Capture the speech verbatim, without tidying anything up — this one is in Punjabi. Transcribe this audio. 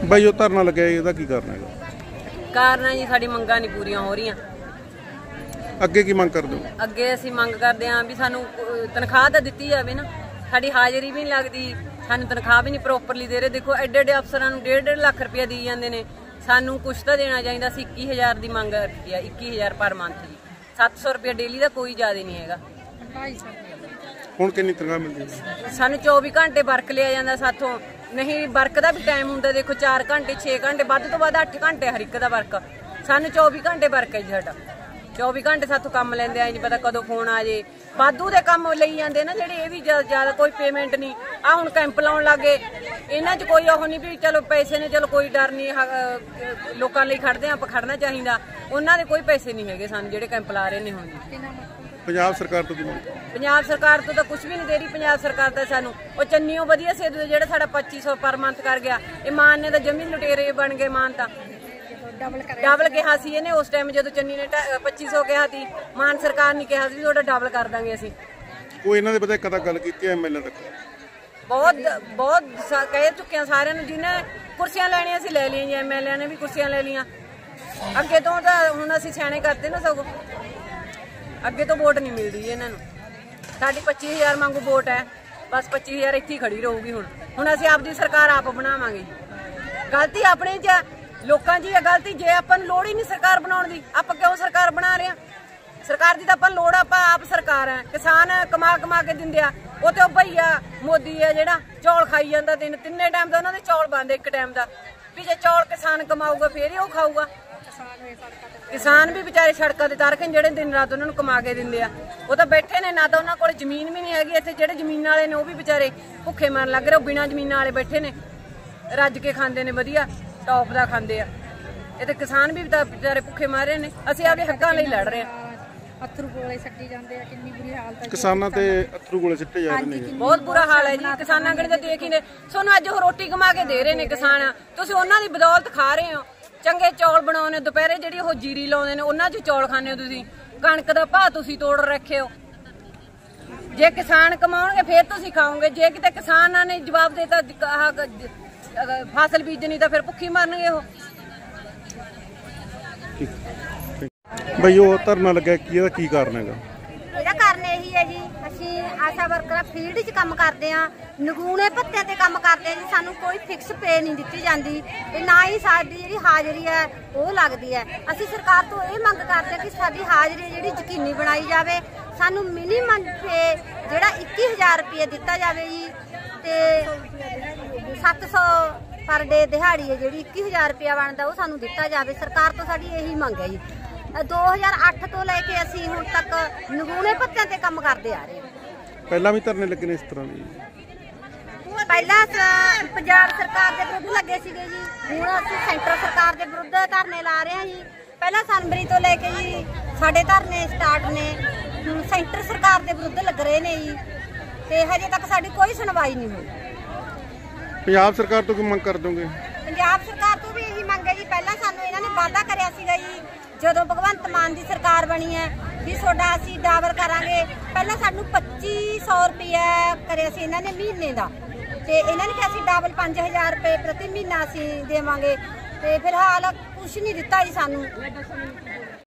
ਬਾਈ ਉਹ ਧਰਨਾ ਲੱਗਿਆ ਇਹਦਾ ਕੀ ਕਾਰਨ ਹੈਗਾ? ਕਾਰਨ ਹੈ ਜੀ ਸਾਡੀ ਮੰਗਾਂ ਨਹੀਂ ਪੂਰੀਆਂ ਹੋ ਰਹੀਆਂ। ਅੱਗੇ ਕੀ ਮੰਗ ਕਰਦੇ ਹੋ? ਅੱਗੇ ਅਸੀਂ ਮੰਗ ਕਰਦੇ ਹਾਂ ਵੀ ਸਾਨੂੰ ਤਨਖਾਹ ਤਾਂ ਦਿੱਤੀ ਜਾਵੇ ਨਾ, ਸਾਡੀ ਹਾਜ਼ਰੀ ਵੀ ਨਹੀਂ ਲੱਗਦੀ, ਸਾਨੂੰ ਤਨਖਾਹ ਵੀ ਨਹੀਂ ਪ੍ਰੋਪਰਲੀ ਦੇ ਰਹੇ। ਦੇਖੋ ਐਡੇ ਐਡੇ ਅਫਸਰਾਂ ਨੂੰ ਡੇਢ ਡੇਢ ਲੱਖ ਰੁਪਇਆ ਦੇਈ ਜਾਂਦੇ ਨੇ, ਸਾਨੂੰ ਕੁਛ ਤਾਂ ਦੇਣਾ ਚਾਹੀਦਾ। ਅਸੀਂ ਇੱਕੀ ਹਜ਼ਾਰ ਦੀ ਮੰਗ ਰੱਖੀ ਆ, ਇੱਕੀ ਹਜ਼ਾਰ ਪਰ ਮੰਥ ਦੀ, ਸੱਤ ਸੌ ਰੁਪਇਆ ਡੇਲੀ ਦਾ ਕੋਈ ਜ਼ਿਆਦਾ ਨਹੀਂ ਹੈਗਾ। ਹੁਣ ਕਿੰਨੀ ਤਨਖਾਹ ਮਿਲਦੀ ਹੈ? ਸਾਨੂੰ ਚੌਵੀ ਘੰਟੇ ਵਰਕ ਲਿਆ ਜਾਂਦਾ ਸਾਥੋਂ, ਨਹੀਂ ਵਰਕ ਦਾ ਵੀ ਟਾਈਮ ਹੁੰਦਾ। ਦੇਖੋ ਚਾਰ ਘੰਟੇ ਛੇ ਘੰਟੇ ਵੱਧ ਤੋਂ ਵੱਧ ਅੱਠ ਘੰਟੇ ਹਰ ਇੱਕ ਦਾ ਵਰਕ, ਸਾਨੂੰ ਚੌਵੀ ਘੰਟੇ ਵਰਕ ਹੈ ਜੀ ਸਾਡਾ। ਚੌਵੀ ਘੰਟੇ ਸਾਥੋਂ ਕੰਮ ਲੈਂਦੇ ਆ, ਨਹੀਂ ਪਤਾ ਕਦੋਂ ਫੋਨ ਆ ਜੇ। ਵਾਧੂ ਦੇ ਕੰਮ ਲਈ ਜਾਂਦੇ ਨਾ ਜਿਹੜੇ, ਇਹ ਵੀ ਜ਼ਿਆਦਾ ਕੋਈ ਪੇਮੈਂਟ ਨਹੀਂ। ਆ ਹੁਣ ਕੈਂਪ ਲਾਉਣ ਲੱਗੇ, ਇਹਨਾਂ 'ਚ ਕੋਈ ਉਹ ਨਹੀਂ ਵੀ ਚਲੋ ਪੈਸੇ ਨੇ, ਚਲੋ ਕੋਈ ਡਰ ਨਹੀਂ, ਲੋਕਾਂ ਲਈ ਖੜਦੇ ਆ, ਆਪਾਂ ਖੜਨਾ ਚਾਹੀਦਾ। ਉਹਨਾਂ ਦੇ ਕੋਈ ਪੈਸੇ ਨਹੀਂ ਹੈਗੇ ਸਾਨੂੰ ਜਿਹੜੇ ਕੈਂਪ ਲਾ ਰਹੇ ਨੇ ਹੁਣ। ਪੰਜਾਬ ਸਰਕਾਰ ਤੋਂ ਕੀ ਮੰਗ? ਪੰਜਾਬ ਸਰਕਾਰ ਤੋਂ ਤਾਂ ਕੁਝ ਵੀ ਨਹੀਂ ਦੇ ਰਹੀ। ਪੰਜਾਬ ਸਰਕਾਰ ਤਾਂ ਸਾਨੂੰ ਉਹ ਚੰਨੀਓ ਵਧੀਆ ਸੀ ਜਿਹੜਾ ਸਾਡਾ ਪੱਚੀ ਸੌ ਪਰ ਮੰਥ ਕਰ ਗਿਆ। ਇਹ ਮਾਨ ਨੇ ਤਾਂ ਜਮੀ ਲੁਟੇਰੇ ਬਣ ਗਏ। ਮਾਨ ਤਾਂ ਡਬਲ ਕਿਹਾ ਸੀ ਇਹਨੇ ਉਸ ਟਾਈਮ ਜਦੋਂ ਚੰਨੀ ਨੇ ਪੱਚੀ ਸੌ ਕਿਹਾ ਸੀ, ਮਾਨ ਸਰਕਾਰ ਨੇ ਕਿਹਾ ਸੀ ਤੁਹਾਡਾ ਡਬਲ ਕਰ ਦਾਂਗੇ ਅਸੀਂ। ਕੋਈ ਇਹਨਾਂ ਦੇ ਪਤਾ ਕਦਾ ਗੱਲ ਕੀਤੀ ਐ ਐਮਐਲਏ ਤੱਕ? ਬਹੁਤ ਬਹੁਤ ਕਹਿ ਚੁੱਕੇ ਆ ਸਾਰਿਆਂ ਨੂੰ, ਜਿਹਨੇ ਕੁਰਸੀਆਂ ਲੈਣੀਆਂ ਸੀ ਲੈ ਲਈਆਂ ਜੀ, ਐਮਐਲਏ ਨੇ ਵੀ ਕੁਰਸੀਆਂ ਲੈ ਲਈਆਂ। ਅੱਗੇ ਤੋਂ ਤਾਂ ਹੁਣ ਅਸੀਂ ਸਿਆਣੇ ਕਰਦੇ ਨਾ, ਸਗੋਂ ਅੱਗੇ ਤੋਂ ਵੋਟ ਨਹੀਂ ਮਿਲਦੀ ਇਹਨਾਂ ਨੂੰ। ਸਾਡੀ ਪੱਚੀ ਹਜ਼ਾਰ ਵਾਂਗੂ ਵੋਟ ਹੈ, ਬਸ ਪੱਚੀ ਹਜ਼ਾਰ ਇੱਥੇ ਹੀ ਖੜੀ ਰਹੂਗੀ। ਹੁਣ ਹੁਣ ਅਸੀਂ ਆਪਦੀ ਸਰਕਾਰ ਆਪ ਬਣਾਵਾਂਗੇ। ਗਲਤੀ ਆਪਣੇ 'ਚ ਆ, ਲੋਕਾਂ ਦੀ ਇਹ ਗਲਤੀ। ਜੇ ਆਪਾਂ ਨੂੰ ਲੋੜ ਹੀ ਨਹੀਂ ਸਰਕਾਰ ਬਣਾਉਣ ਦੀ, ਆਪਾਂ ਕਿਉਂ ਸਰਕਾਰ ਬਣਾ ਰਹੇ ਹਾਂ? ਸਰਕਾਰ ਦੀ ਤਾਂ ਆਪਾਂ ਲੋੜ, ਆਪਾਂ ਆਪ ਸਰਕਾਰ ਹੈ। ਕਿਸਾਨ ਕਮਾ ਕਮਾ ਕੇ ਦਿੰਦੇ ਆ, ਉਹ ਤੇ ਉਹ ਭਈਆ ਮੋਦੀ ਹੈ ਜਿਹੜਾ ਚੌਲ ਖਾਈ ਜਾਂਦਾ। ਤਿੰਨ ਤਿੰਨੇ ਟਾਈਮ ਦਾ ਉਹਨਾਂ ਦੇ ਚੌਲ ਬਣਦੇ, ਇੱਕ ਟਾਈਮ ਦਾ ਵੀ ਜੇ ਚੌਲ ਕਿਸਾਨ ਕਮਾਊਗਾ ਫੇਰ ਹੀ ਉਹ ਖਾਊਗਾ। ਕਿਸਾਨ ਵੀ ਵਿਚਾਰੇ ਸੜਕਾਂ ਤੇ ਤਾਰ ਕੇ ਜਿਹੜੇ ਦਿਨ ਰਾਤ ਉਹਨਾਂ ਨੂੰ ਕਮਾ ਕੇ ਦਿੰਦੇ ਆ, ਉਹ ਤਾਂ ਬੈਠੇ ਨੇ, ਨਾ ਤਾਂ ਉਹਨਾਂ ਕੋਲ ਜ਼ਮੀਨ ਵੀ ਨਹੀਂ ਹੈਗੀ। ਇੱਥੇ ਜਿਹੜੇ ਜ਼ਮੀਨ ਵਾਲੇ ਨੇ ਉਹ ਵੀ ਵਿਚਾਰੇ ਭੁੱਖੇ ਮਰਨ ਲੱਗ ਰਹੇ, ਉਹ ਬਿਨਾਂ ਜ਼ਮੀਨਾਂ ਵਾਲੇ ਬੈਠੇ ਨੇ, ਰੱਜ ਕੇ ਖਾਂਦੇ ਨੇ, ਵਧੀਆ ਟੌਪ ਦਾ ਖਾਂਦੇ ਆ। ਇਹ ਤੇ ਕਿਸਾਨ ਵੀ ਵਿਚਾਰੇ ਭੁੱਖੇ ਮਾਰੇ ਨੇ। ਅਸੀਂ ਆਪਦੇ ਹੱਕਾਂ ਲਈ ਲੜ ਰਹੇ ਹਾਂ। ਅਥਰੂ ਗੋਲੇ ਸੱਟੀ ਜਾਂਦੇ ਆ, ਕਿੰਨੀ ਬੁਰੀ ਹਾਲਤ ਹੈ ਕਿਸਾਨਾਂ ਤੇ। ਅਥਰੂ ਗੋਲੇ ਸਿੱਟੇ ਜਾ ਰਹੇ ਨੇ, ਬਹੁਤ ਬੁਰਾ ਹਾਲ ਹੈ ਜੀ ਕਿਸਾਨਾਂ ਕਣੇ ਤਾਂ ਦੇਖ ਹੀ ਨੇ। ਤੁਹਾਨੂੰ ਅੱਜ ਉਹ ਰੋਟੀ ਕਮਾ ਕੇ ਦੇ ਰਹੇ ਨੇ ਕਿਸਾਨ, ਤੁਸੀਂ ਉਹਨਾਂ ਦੀ ਬਦੌਲਤ ਖਾ ਰਹੇ ਹੋ। ਚੰਗੇ ਚੌਲ ਬਣਾਉਣੇ, ਦੁਪਹਿਰੇ ਜਿਹੜੀ ਉਹ ਜੀਰੀ ਲਾਉਂਦੇ ਨੇ ਉਹਨਾਂ 'ਚ ਚੌਲ ਖਾਂਦੇ ਹੋ ਤੁਸੀਂ। ਕਣਕ ਦਾ ਭਾਅ ਤੁਸੀਂ ਤੋੜ ਰੱਖੇ ਹੋ। ਜੇ ਕਿਸਾਨ ਕਮਾਉਣਗੇ ਫੇਰ ਤੁਸੀਂ ਖਾਓਗੇ। ਜੇ ਕਿਤੇ ਕਿਸਾਨਾਂ ਨੇ ਜਵਾਬ ਦੇਤਾ ਫਸਲ ਬੀਜਣੀ ਤਾਂ ਫਿਰ ਭੁੱਖੀ ਮਰਨਗੇ ਉਹ। ਬਈ ਉਹ ਧਰਨਾ ਲੱਗਿਆ, ਕੀ ਇਹਦਾ ਕੀ ਕਾਰਨ ਹੈਗਾ? ਇਹਦਾ ਕਾਰਨ ਇਹੀ ਹੈ ਜੀ, ਅਸੀਂ ਆਸ਼ਾ ਵਰਕਰ ਫੀਲਡ 'ਚ ਕੰਮ ਕਰਦੇ ਹਾਂ, ਨਗੂਣੇ ਭੱਤਿਆਂ ਤੇ ਕੰਮ ਕਰਦੇ ਜੀ। ਸਾਨੂੰ ਕੋਈ ਫਿਕਸ ਪੇ ਨਹੀਂ ਦਿੱਤੀ ਜਾਂਦੀ ਤੇ ਨਾ ਹੀ ਸਾਡੀ ਜਿਹੜੀ ਹਾਜ਼ਰੀ ਹੈ ਉਹ ਲੱਗਦੀ ਹੈ। ਅਸੀਂ ਸਰਕਾਰ ਤੋਂ ਇਹ ਮੰਗ ਕਰਦੇ ਹਾਂ ਕਿ ਸਾਡੀ ਹਾਜ਼ਰੀ ਜਿਹੜੀ ਯਕੀਨੀ ਬਣਾਈ ਜਾਵੇ। ਸਾਨੂੰ ਮਿਨੀਮਮ ਪੇ ਜਿਹੜਾ ਇੱਕੀ ਹਜ਼ਾਰ ਰੁਪਏ ਦਿੱਤਾ ਜਾਵੇ ਜੀ, ਤੇ ਸੱਤ ਸੌ ਪਰ ਡੇ ਦਿਹਾੜੀ ਹੈ ਜਿਹੜੀ ਇੱਕੀ ਹਜ਼ਾਰ ਰੁਪਇਆ ਬਣਦਾ ਉਹ ਸਾਨੂੰ ਦਿੱਤਾ ਜਾਵੇ। ਸਰਕਾਰ ਤੋਂ ਸਾਡੀ ਇਹੀ ਮੰਗ ਹੈ ਜੀ। ਦੋ ਹਜ਼ਾਰ ਅੱਠ ਤੋਂ ਲੈ ਕੇ ਅਸੀਂ ਹੁਣ ਤੱਕ ਨਗੂਣੇ ਭੱਤਿਆਂ ਤੇ ਕੰਮ ਕਰਦੇ ਆ ਰਹੇ ਹਾਂ। ਪਹਿਲਾਂ ਵੀ ਧਰਨੇ ਲੱਗੇ ਨੇ ਇਸ ਤਰ੍ਹਾਂ ਦੇ? ਪਹਿਲਾਂ ਪੰਜਾਬ ਸਰਕਾਰ ਦੇ ਵਿਰੁੱਧ ਲੱਗੇ ਸੀਗੇ ਜੀ, ਹੁਣ ਅਸੀਂ ਸੈਂਟਰ ਸਰਕਾਰ ਦੇ ਵਿਰੁੱਧ ਧਰਨੇ ਲਾ ਰਹੇ ਹਾਂ ਜੀ। ਪਹਿਲਾਂ ਜਨਵਰੀ ਤੋਂ ਲੈ ਕੇ ਜੀ ਸਾਡੇ ਧਰਨੇ ਸਟਾਰਟ ਨੇ, ਹੁਣ ਸੈਂਟਰ ਸਰਕਾਰ ਦੇ ਵਿਰੁੱਧ ਲੱਗ ਰਹੇ ਨੇ ਜੀ, ਤੇ ਹਜੇ ਤੱਕ ਸਾਡੀ ਕੋਈ ਸੁਣਵਾਈ ਨਹੀਂ ਹੋਈ। ਪੰਜਾਬ ਸਰਕਾਰ ਤੋਂ ਕੀ ਮੰਗ ਕਰ ਦੋਗੇ? ਪੰਜਾਬ ਸਰਕਾਰ ਤੋਂ ਵੀ ਇਹੀ ਮੰਗ ਹੈ ਜੀ। ਪਹਿਲਾਂ ਸਾਨੂੰ ਇਹਨਾਂ ਨੇ ਵਾਅਦਾ ਕਰਿਆ ਸੀਗਾ ਜੀ, ਜਦੋਂ ਭਗਵੰਤ ਮਾਨ ਦੀ ਸਰਕਾਰ ਬਣੀ ਹੈ ਵੀ ਤੁਹਾਡਾ ਅਸੀਂ ਡਬਲ ਕਰਾਂਗੇ। ਪਹਿਲਾਂ ਸਾਨੂੰ ਪੱਚੀ ਸੌ ਰੁਪਇਆ ਕਰਿਆ ਸੀ ਇਹਨਾਂ ਨੇ ਮਹੀਨੇ ਦਾ, ਤੇ ਇਹਨਾਂ ਨੇ ਕਿਹਾ ਅਸੀਂ ਡਬਲ ਪੰਜ ਹਜ਼ਾਰ ਰੁਪਏ ਪ੍ਰਤੀ ਮਹੀਨਾ ਅਸੀਂ ਦੇਵਾਂਗੇ, ਤੇ ਫਿਲਹਾਲ ਕੁਛ ਨਹੀਂ ਦਿੱਤਾ ਜੀ ਸਾਨੂੰ।